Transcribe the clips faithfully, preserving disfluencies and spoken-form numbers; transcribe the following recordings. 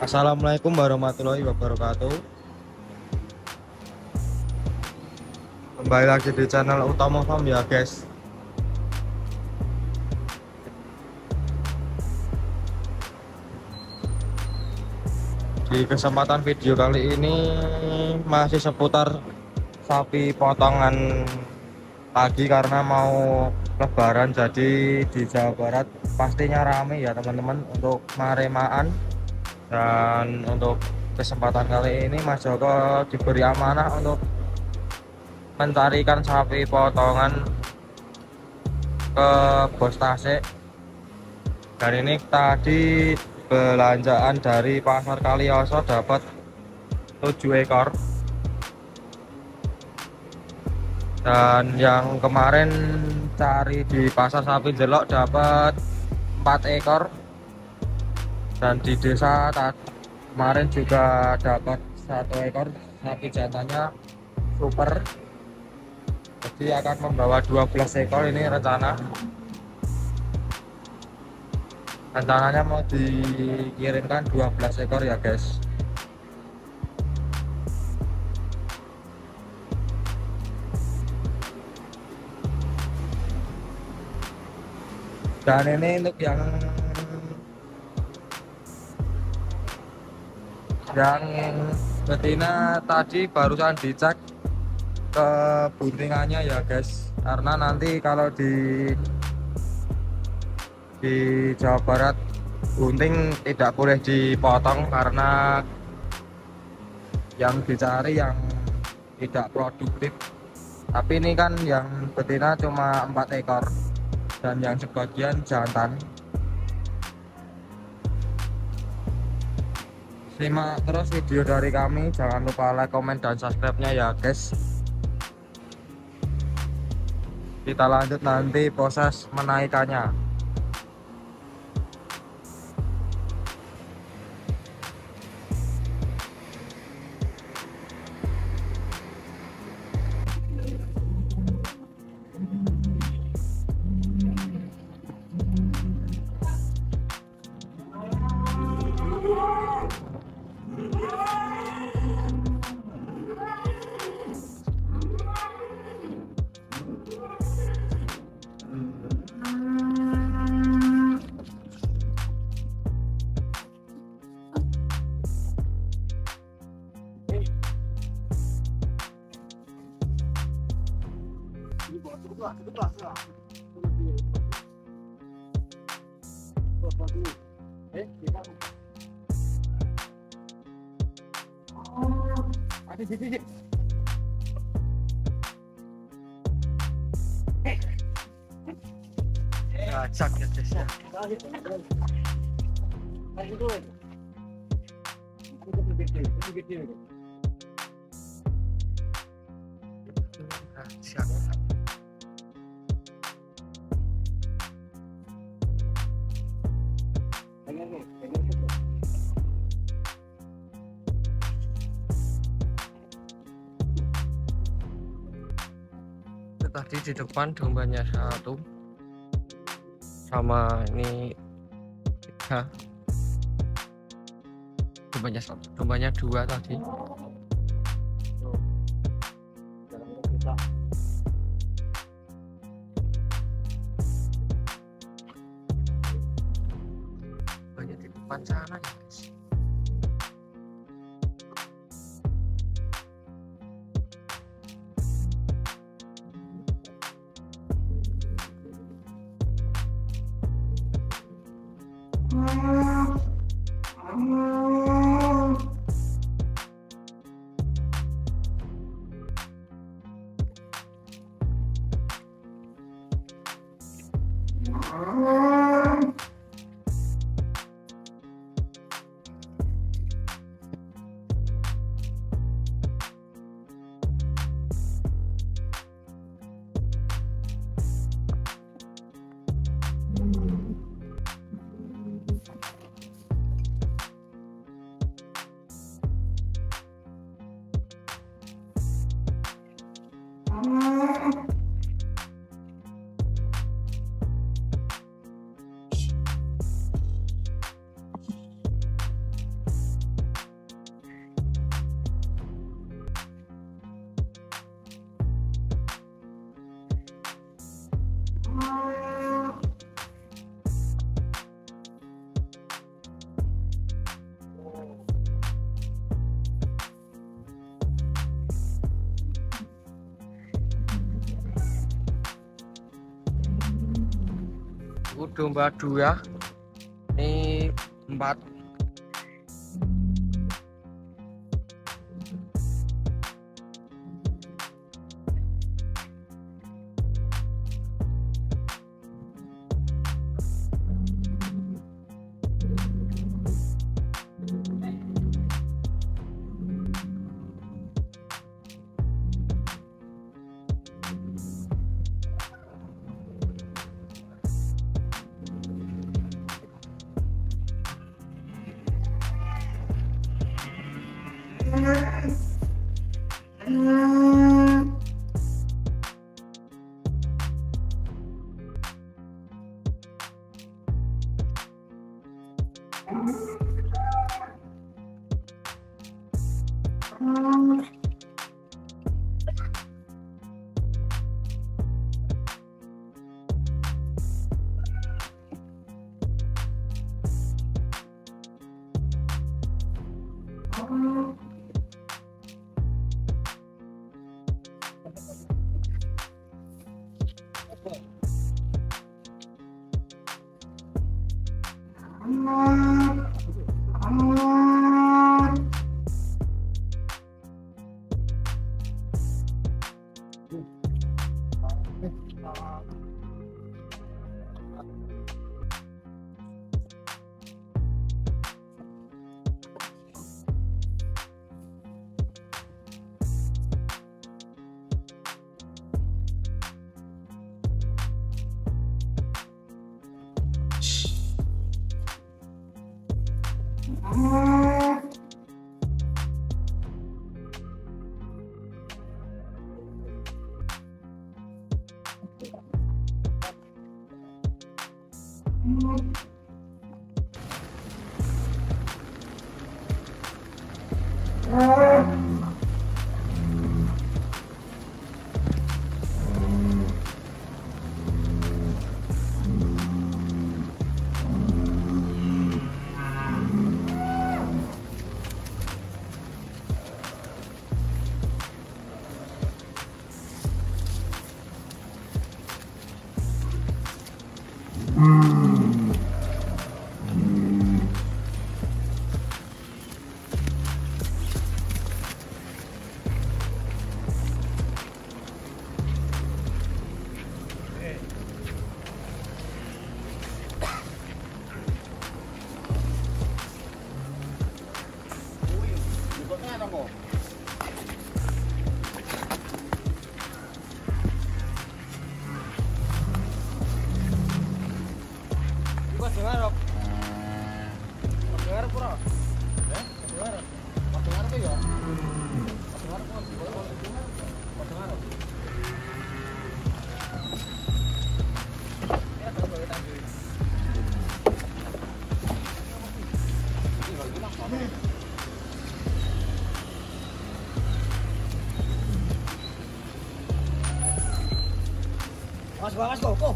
Assalamualaikum warahmatullahi wabarakatuh. Kembali lagi di channel Utama Farm ya guys. Di kesempatan video kali ini masih seputar sapi potongan lagi karena mau lebaran, jadi di Jawa Barat pastinya rame ya teman-teman untuk maremaan. Dan untuk kesempatan kali ini Mas Joko diberi amanah untuk mencarikan sapi potongan ke Bos Tasik. Dan ini tadi belanjaan dari pasar Kalioso dapat tujuh ekor, dan yang kemarin cari di pasar sapi Jelok dapat empat ekor, dan di desa kemarin juga dapat satu ekor sapi jantannya super, jadi akan membawa dua belas ekor. Ini rencana rencananya mau dikirimkan dua belas ekor ya guys. Dan ini untuk yang yang betina tadi barusan dicek ke buntingannya ya guys, karena nanti kalau di di Jawa Barat bunting tidak boleh dipotong karena yang dicari yang tidak produktif. Tapi ini kan yang betina cuma empat ekor dan yang sebagian jantan. Simak terus video dari kami, jangan lupa like, komen, dan subscribe-nya ya guys. Kita lanjut nanti proses menaikannya. Cak ya guys ya. Siap. Tadi di depan dombanya satu, sama ini tiga, dombanya satu, dombanya dua tadi. Banyak di depan sana ya guys. untuk domba dua ini empat. Mas bawas kok, kok.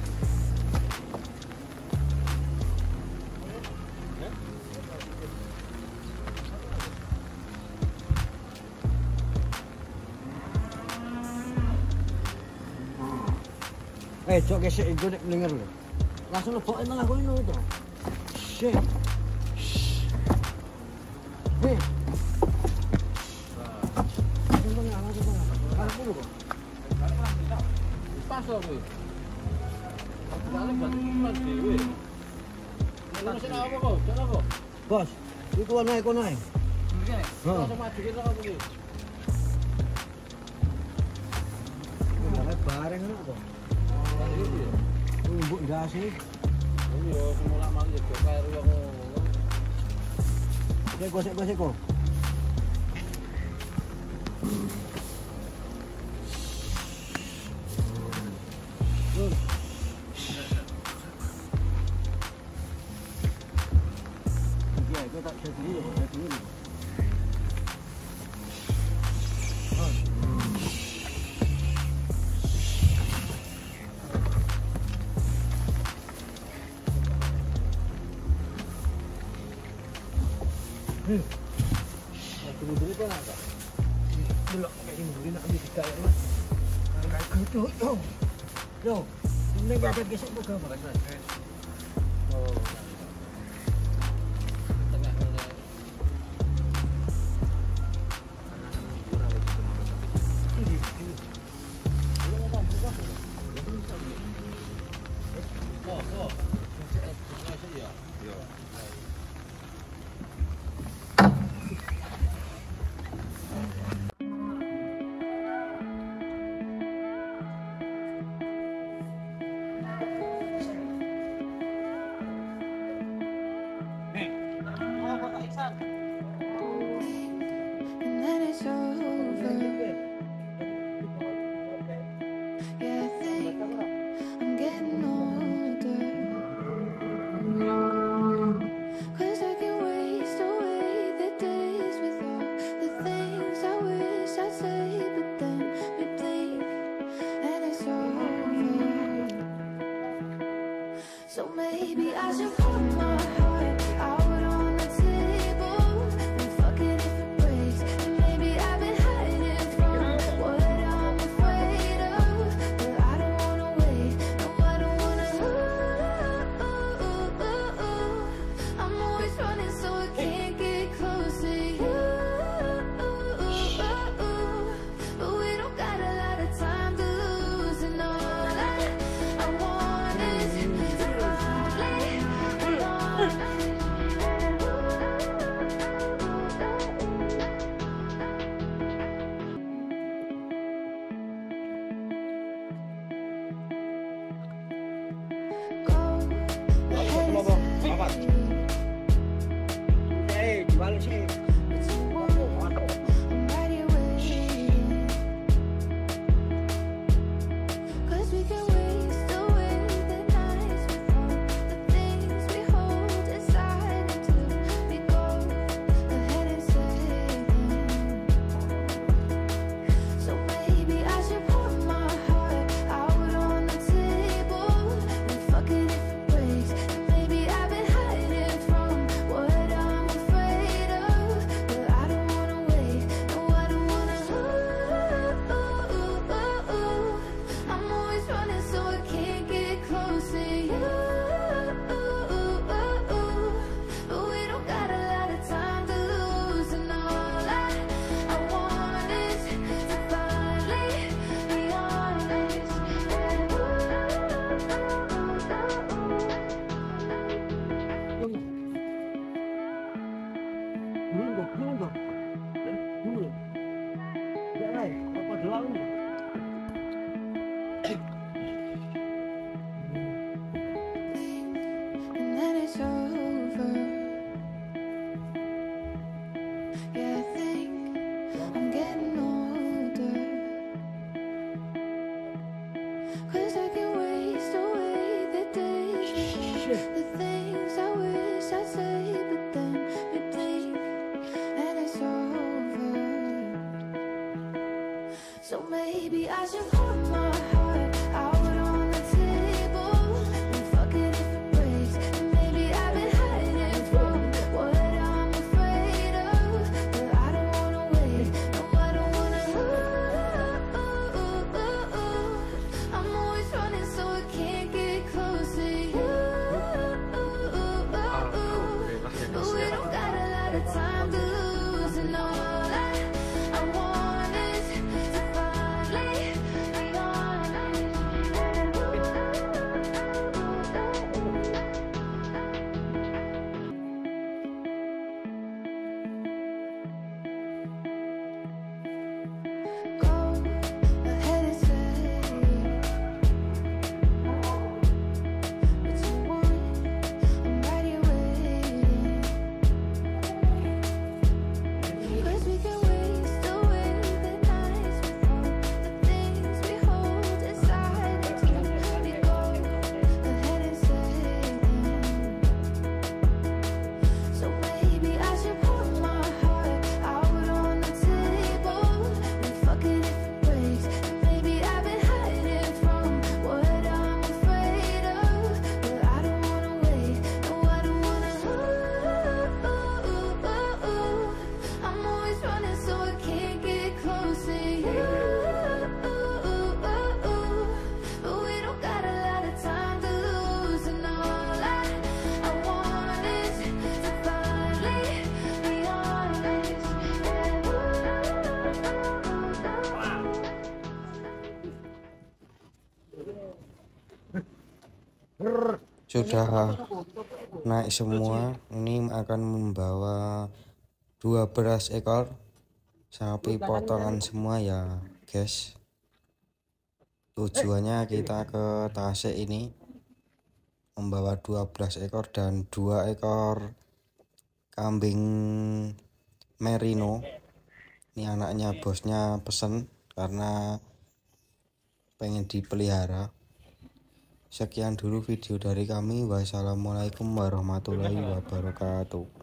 Eh, cok gesek iku nek mlinger lho. Langsung leboke nang aku ini to. Shit. Heh. Langsung nang langsung nang. Karepku lho kok. Pas lho kuwi. Aku balik berarti pulang dhewe. Nek mesin apa kok? Jane apa? Bos, iku ana iku nae. Oke. Langsung maju kita kok kuwi. Bareng ngono kok. Mbok ndase. Iya, semula mang yo kaya ngono. Sik kok, sik kok, sik kok. Iya, itu tak jadi dulu, jadi dulu. Hmm. Aku dulu kan ada. Dulu kayak ini dulu nak ambil tiga ya. Kalau kayak gitu, yo. Yo. Ini berapa gesek buka, Pak? I should put my heart out on the table and fuck it if it breaks. And maybe I've been hiding from what I'm afraid of, but I don't wanna wait. No, I don't wanna. Ooh, ooh, ooh, ooh. I'm always running, so I can't get close to you. But we don't got a lot of time to lose, and all I, I want is to finally be honest. Go ahead and say Eh, jual sih. what you want. I'm right here waiting. 'Cause we can waste away the nights with all the things we hold inside until we go ahead and say them. So maybe I should put my heart out on the table and fuck it if it breaks. And maybe I've been hiding from what I'm afraid of, but I don't wanna wait. No, I don't wanna. Ooh, ooh, ooh, ooh. I'm always running, so I can't get close to you. But we don't got a lot of time to lose, and all I, I want is to finally be honest. Belum kok, belum kok. Belum. Ya, eh, apa doang nih? And then it's over. Yeah, I think I'm getting older, 'cause I can waste away the days before the things I wish I'd say, but then we blink and it's over. So maybe I should put my heart out on the table and fuck it if it breaks. And maybe I've been hiding from what I'm afraid of, but I don't wanna wait. No, I don't wanna. Ooh, ooh, ooh, ooh. I'm always running, so I can't get close to you. But we don't got a lot of time to lose, and all I, I want is to finally be honest. Go ahead and say what you want. I'm right here waiting. 'Cause we can waste away the nights with all the things we hold inside until we go ahead and say them. So maybe I should put my heart out on the table and fuck it if it breaks. And maybe I've been hiding from what I'm afraid of, but I don't wanna wait. No, I don't wanna. Ooh, ooh, ooh, ooh. I'm always running, so I can't get close to you. But we don't got a lot of time to lose, and all I, I want is to finally be honest. Sudah naik semua. Ini akan membawa dua belas ekor sapi potongan semua ya guys. Tujuannya kita ke Tasik ini membawa dua belas ekor dan dua ekor kambing merino. Ini anaknya bosnya pesen karena pengen dipelihara. Sekian dulu video dari kami. Wassalamualaikum warahmatullahi wabarakatuh.